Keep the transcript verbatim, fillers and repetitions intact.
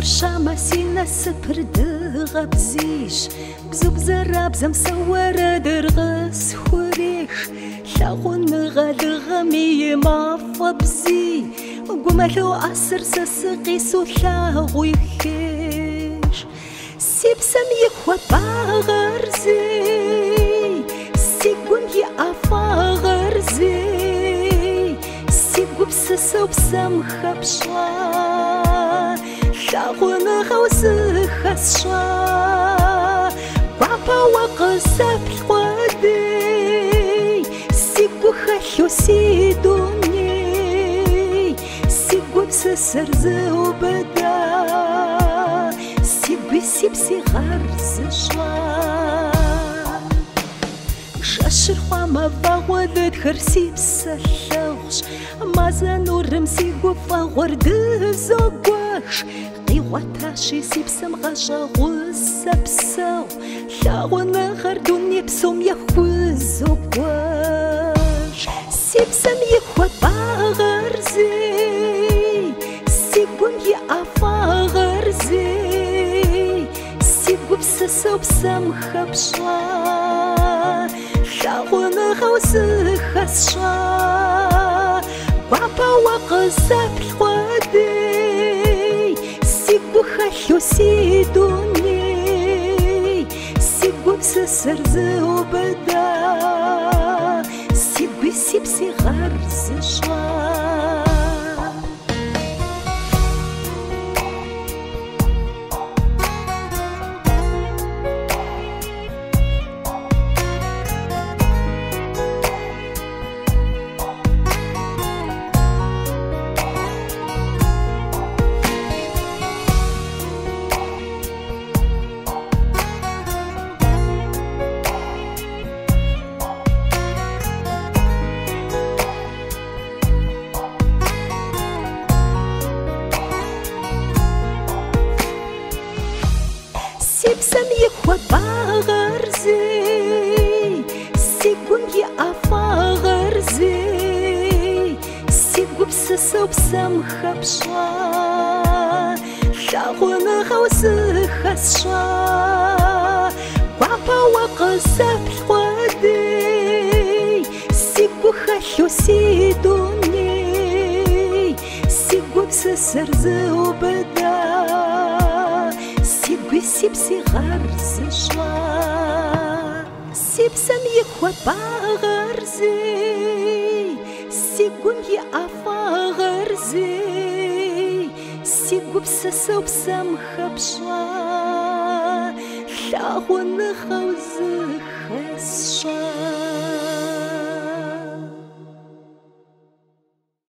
شامة سينا سبر دغبزيش بزو بزراب زم سورة درغس خوريش لاغون غالغمي ما فبزي قملو أسر سسقي سولاغو يخيش سيب سميك وباغرزي سيقون يأفاغرزي سيقو بسسو بسمخة بشوا لاغون غوزي خسشوا بابا وقصة بالقوادي سيقو خلو سيدوني سيقو بسسر زو بدا سيقو سيب سيغار زشوا شاشر خواما باغوذ تخرسي بسلوش مازانو رمسي قفا غورد زوقوش قيواتاشي سيبسم غاشا غوزا بساو لاغونا غردوني بسوم يخوزو قواش سيبسم يخوى باغرزي سيقون يأفا غرزي سيقو بسسو بسم خبشا لاغونا غوزي خسشا بابا وقصة بالقوادي سيقو خلو سيدوني سيقو بسسر زو بدا سيقو سيب سيغار زشوا سيبسم يخوى باغرزي سيقون يأفا غرزي سيقو بسسو بسم خبشا لاغونا غوزي خسشا بابا وقصة بالقوادي سيقو خلو سيدوني سيقو بسسر زو بدا سيب سيب سيغار زشوا سيب سميك وباغرزي سيقون يأفا غرزي سيقو بسسو بسم خبشا لاغون غوزي خسشا